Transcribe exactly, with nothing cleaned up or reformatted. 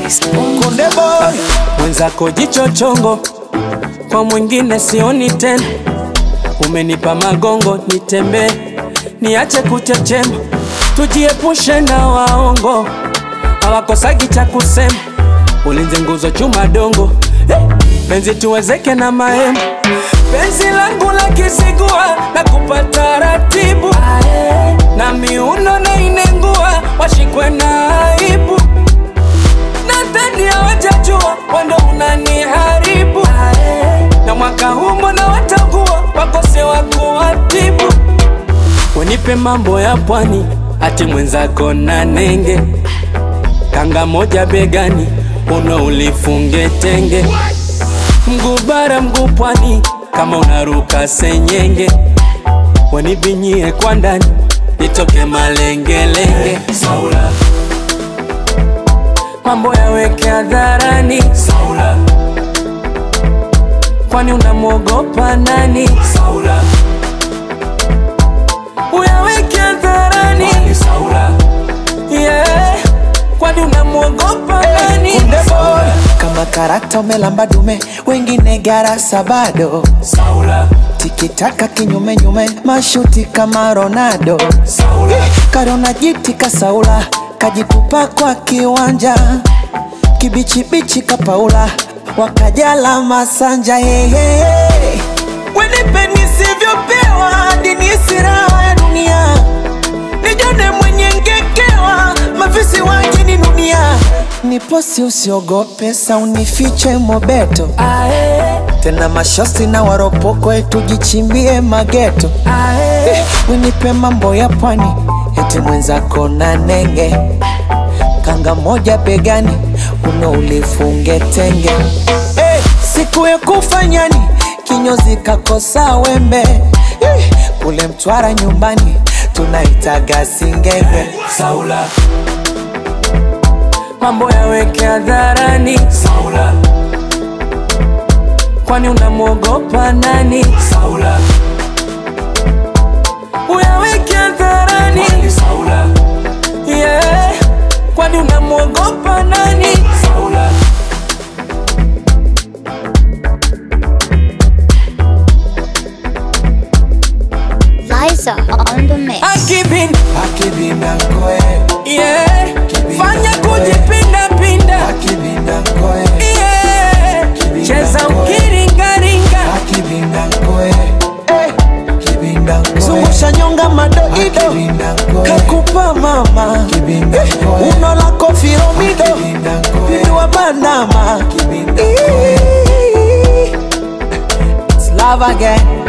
Konde boy mwenzako jicho chongo, kwa mwingine sioni tena. Umenipa magongo nitembe, niache kuchechema. Tujiepushe na waongo, hawakosagi cha kusema. Ulinze nguzo chuma dongo, hey! Penzi tuwezeke na mahema. Penzi langu la kisigua na kupata ratibu, na miuno na inengua washikwe na aibu. Nadhani hawajajua wando unaniharibu, na mwaka humo na watagua wakose wakuatibu. Wenipe mambo ya pwani, ati mwenzako na nenge. Kanga moja begani, uno ulifunge tenge. Mguu bara mguu pwani, kama unaruka senyenge. Wanibinyie kwa ndani, nitoke malengelenge. Saula, mambo yaweke hadharani. Saula, kwani unamuogopa nani? Saula, uyaweke hadharani. Saula, yeah, kwani unamuogopa nani? Konde boy kama karakta umelamba dume, wengine garasa bado. Saula, tikitaka kinyume nyume, mashuti kama Ronaldo. Saula, karona jitika Saula, kajitupa kwa kiwanja. Kibichi bichi kapaula, wakajala masanja. Hey, hey, hey. Wenipe nisivyopewa, dini siraha ya dunia. Nijone mwenye ngekewa, mafisi wake ni dunia. Niposi usiogope, sa unifiche mobeto. Ae. Tena mashosti na waropoko, etu jichimbie mageto. Ae. Wenipe mambo ya pwani, eti mwenzako na nenge. Kanga moja begani, uno ulifunge tenge. Hey, siku ya kufanyani, kinyozi kakosa wembe. Hey, kule Mtwara nyumbani, tunaitaga singenge. Saula, mambo yaweke hadharani. Saula, kwani unamuogopa nani? Saula, uyaweke hadharani. Saula, yeah, kwani unamuogopa nani? Saula, Liza on the mix. Akibin, Akibinda koe, yeah, fanya kujipinda pinda. akibinda koe, Yeah, cheza ukiringaringa. akibinda koe, akibinda koe, Zungusha nyonga madoido, akibinda koe, kakupa mama. akibinda koe, Uno la kofiro mido, akibinda koe, bidu wa banama. akibinda koe. It's love again.